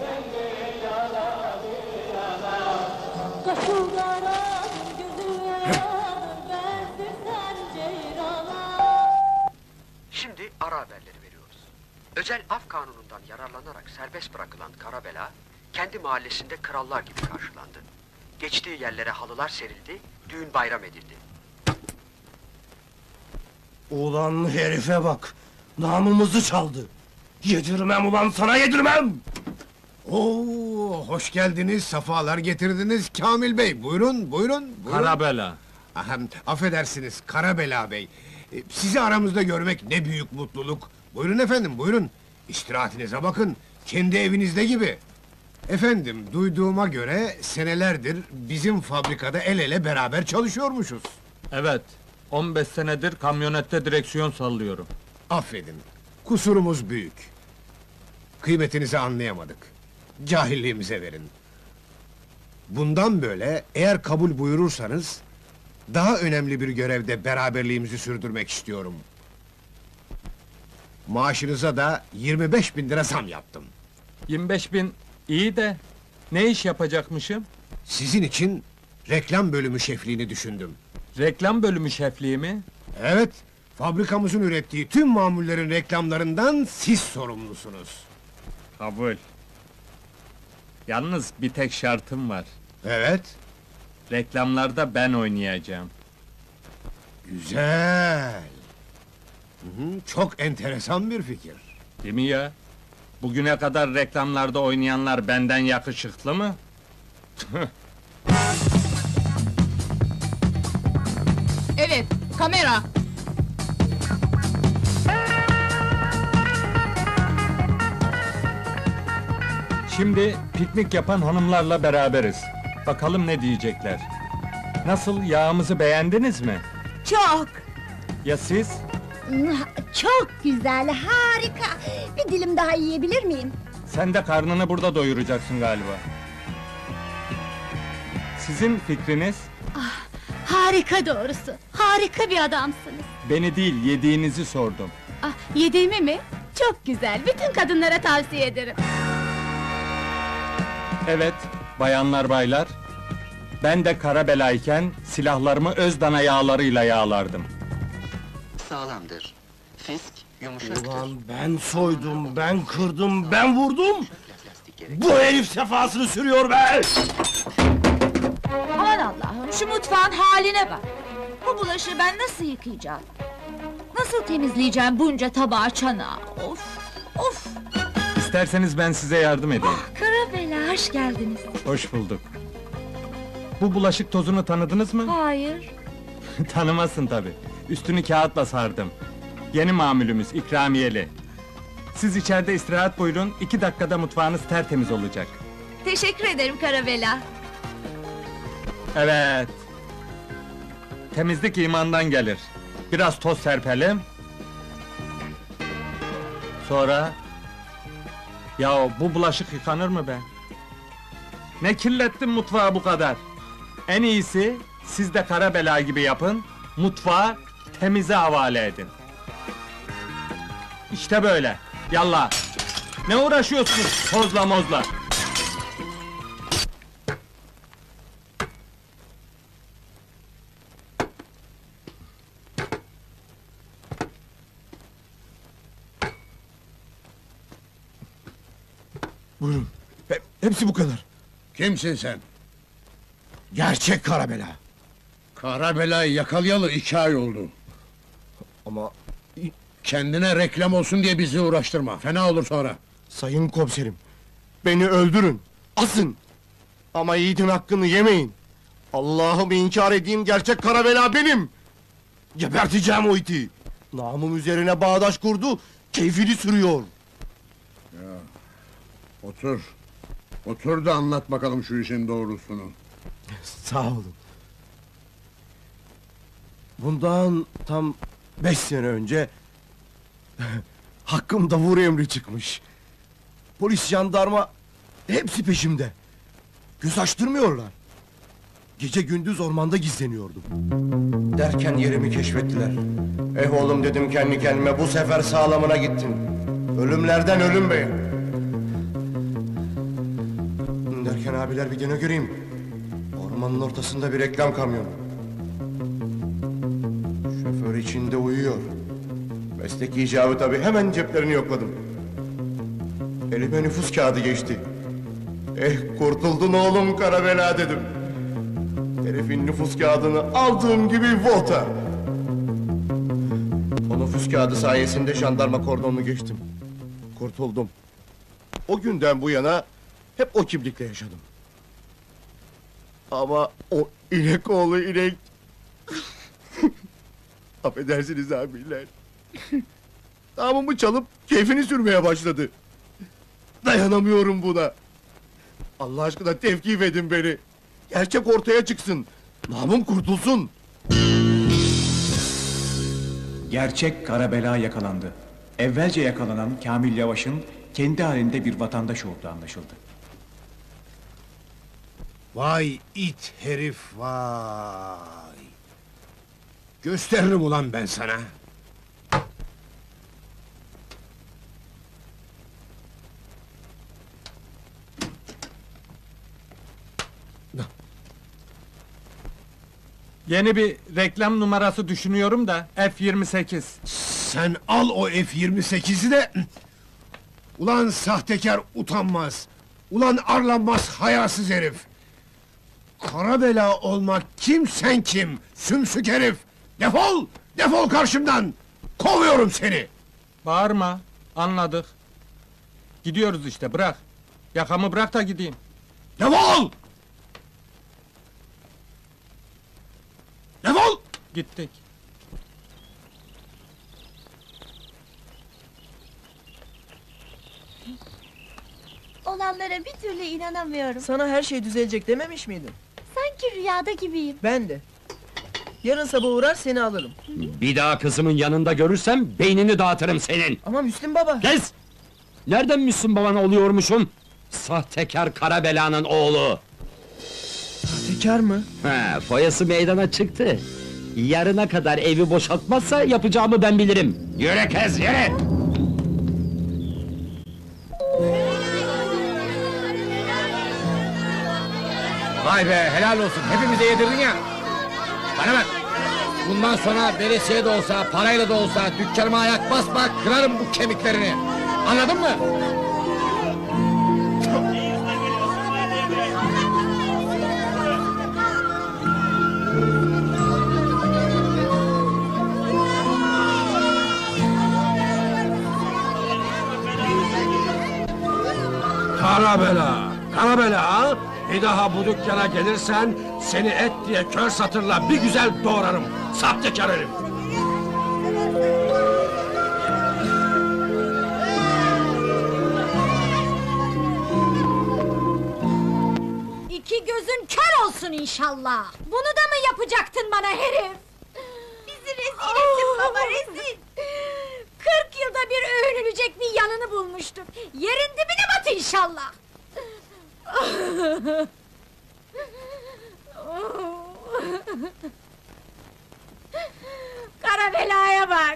Şimdi ara haberleri veriyoruz. Özel af kanunundan yararlanarak serbest bırakılan Karabela, kendi mahallesinde krallar gibi karşılandı. Geçtiği yerlere halılar serildi, düğün bayram edildi. Ulan herife bak! Namımızı çaldı! Yedirmem ulan sana, yedirmem! Oo, hoş geldiniz, safalar getirdiniz Kamil Bey. Buyurun, buyurun, buyurun. Karabela. Ahem, affedersiniz, Karabela Bey. Sizi aramızda görmek ne büyük mutluluk. Buyurun efendim, buyurun. İstirahatinize bakın, kendi evinizde gibi. Efendim, duyduğuma göre senelerdir bizim fabrikada el ele beraber çalışıyormuşuz. Evet, 15 senedir kamyonette direksiyon sallıyorum. Affedin, kusurumuz büyük. Kıymetinizi anlayamadık. Cahilliğimize verin. Bundan böyle, eğer kabul buyurursanız, daha önemli bir görevde beraberliğimizi sürdürmek istiyorum. Maaşınıza da 25.000 lira zam yaptım. 25.000 iyi de, ne iş yapacakmışım? Sizin için reklam bölümü şefliğini düşündüm. Reklam bölümü şefliği mi? Evet, fabrikamızın ürettiği tüm mamullerin reklamlarından siz sorumlusunuz. Kabul. Yalnız bir tek şartım var. Evet, Reklamlarda ben oynayacağım. güzel. Çok enteresan bir fikir. Değil mi ya? Bugüne kadar reklamlarda oynayanlar benden yakışıklı mı? Evet, kamera! Şimdi piknik yapan hanımlarla beraberiz. Bakalım ne diyecekler. Nasıl, yağımızı beğendiniz mi? Çok! Ya siz? Çok güzel, harika! Bir dilim daha yiyebilir miyim? Sen de karnını burada doyuracaksın galiba. Sizin fikriniz? Harika doğrusu, harika bir adamsınız! Beni değil, yediğinizi sordum. Yediğimi mi? Çok güzel, bütün kadınlara tavsiye ederim! Evet, bayanlar baylar. Ben de Karabelayken silahlarımı Özdana yağlarıyla yağlardım. Sağlamdır. Fisk yumuşaktır. Ulan ben soydum, ben kırdım, ben vurdum! Bu herif sefasını sürüyor be! Aman Allah'ım, şu mutfağın haline bak! Bu bulaşığı ben nasıl yıkayacağım? Nasıl temizleyeceğim bunca tabağı çanağı? Of, of! İsterseniz ben size yardım edeyim. Karabela, hoş geldiniz! Hoş bulduk. Bu bulaşık tozunu tanıdınız mı? Hayır! Tanımazsın tabi. Üstünü kağıtla sardım. Yeni mamülümüz, ikramiyeli. Siz içeride istirahat buyurun, 2 dakikada mutfağınız tertemiz olacak. Teşekkür ederim Karabela! Evet. Temizlik imandan gelir. Biraz toz serpelim. Sonra... Yahu bu bulaşık yıkanır mı be? Ne kirlettin mutfağı bu kadar? En iyisi, siz de Karabela gibi yapın, mutfağı temize havale edin. İşte böyle, yallah! Ne uğraşıyorsunuz tozla mozla? Buyurun, hepsi bu kadar. Kimsin sen? Gerçek Karabela! Karabela'yı yakalayalı 2 ay oldu. Ama Kendine reklam olsun diye bizi uğraştırma, fena olur sonra. sayın komiserim, beni öldürün, asın! Ama yiğidin hakkını yemeyin! Allah'ımı inkar edeyim, gerçek Karabela benim! Geberteceğim o iti! Namım üzerine bağdaş kurdu, keyfini sürüyor! Otur. Otur da anlat bakalım şu işin doğrusunu. Sağ olun. Bundan tam 5 sene önce... hakkımda vur emri çıkmış. Polis, jandarma... hepsi peşimde. Göz açtırmıyorlar. Gece gündüz ormanda gizleniyordum. Derken yerimi keşfettiler. Oğlum dedim kendi kendime, bu sefer sağlamına gittim. Ölümlerden ölüm beyim. Erkan abiler bir dene göreyim. Ormanın ortasında bir reklam kamyonu. Şoför içinde uyuyor. Meslek icabı tabii, hemen ceplerini yokladım. Elime nüfus kağıdı geçti. Kurtuldun oğlum Karabela dedim. Herifin nüfus kağıdını aldığım gibi volta. O nüfus kağıdı sayesinde jandarma kordonunu geçtim. Kurtuldum. O günden bu yana hep o kimlikle yaşadım. Ama o inek oğlu inek... Affedersiniz abiler. Namımı çalıp keyfini sürmeye başladı. Dayanamıyorum buna. Allah aşkına tevkif edin beni. Gerçek ortaya çıksın. Namım kurtulsun. Gerçek Karabela yakalandı. Evvelce yakalanan Kamil Yavaş'ın kendi halinde bir vatandaş olduğu anlaşıldı. Vay it herif vay! Gösteririm ulan ben sana! Yeni bir reklam numarası düşünüyorum da F28. Sen al o F-28'i de... Ulan sahtekar utanmaz! Ulan arlanmaz hayasız herif! Karabela olmak kim sen kim? Sümsük herif! Defol! Defol karşımdan! Kovuyorum seni! Bağırma, anladık. Gidiyoruz işte, bırak. Yakamı bırak da gideyim. Defol! Defol! Gittik. Olanlara bir türlü inanamıyorum. Sana her şey düzelecek dememiş miydim? Sanki rüyada gibiyim. Ben de. Yarın sabah uğrar seni alırım. Bir daha kızımın yanında görürsem beynini dağıtırım senin. Ama Müslüm baba. Kes! Nereden Müslüm baban oluyormuşum? Sahtekar Karabela'nın oğlu. Sahtekar mı? Foyası meydana çıktı. Yarına kadar evi boşaltmazsa yapacağımı ben bilirim. Yürü kez, yürü! Vay be, helal olsun, hepimize yedirdin ya! Bana bak! Bundan sonra veresiye de olsa, parayla da olsa dükkanıma ayak basma, kırarım bu kemiklerini! Anladın mı? Karabela! Karabela! Bir daha bu dükkana gelirsen seni et diye kör satırla bir güzel doğrarım. Sahtekar herif! İki gözün kör olsun inşallah. Bunu da mı yapacaktın bana herif? Bizi rezil ettin baba, rezil! 40 yılda bir övünülecek bir yanını bulmuştum. Yerin dibine bat inşallah! Karabela'ya bak!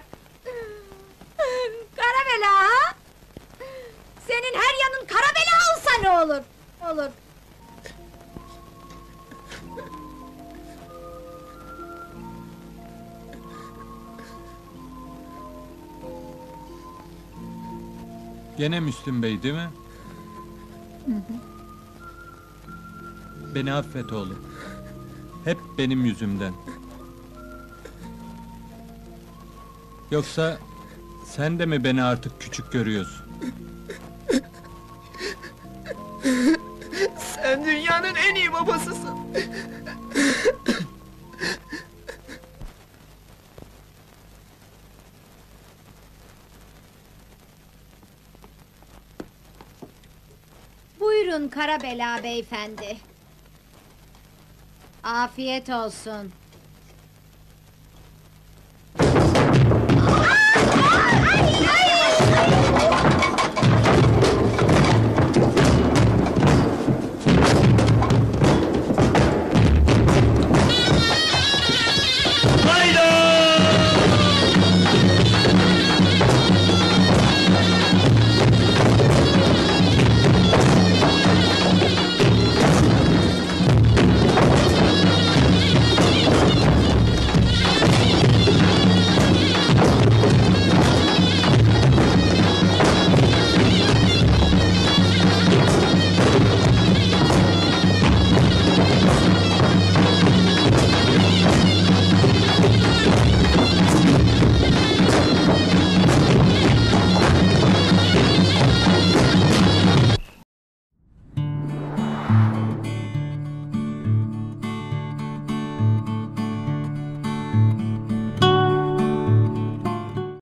Karabela ha? Senin her yanın Karabela olsa ne olur? Olur. Gene Müslüm Bey değil mi? Beni affet oğlum. Hep benim yüzümden. Yoksa sen de mi beni artık küçük görüyorsun? Sen dünyanın en iyi babasısın. Buyurun Karabela beyefendi. Afiyet olsun.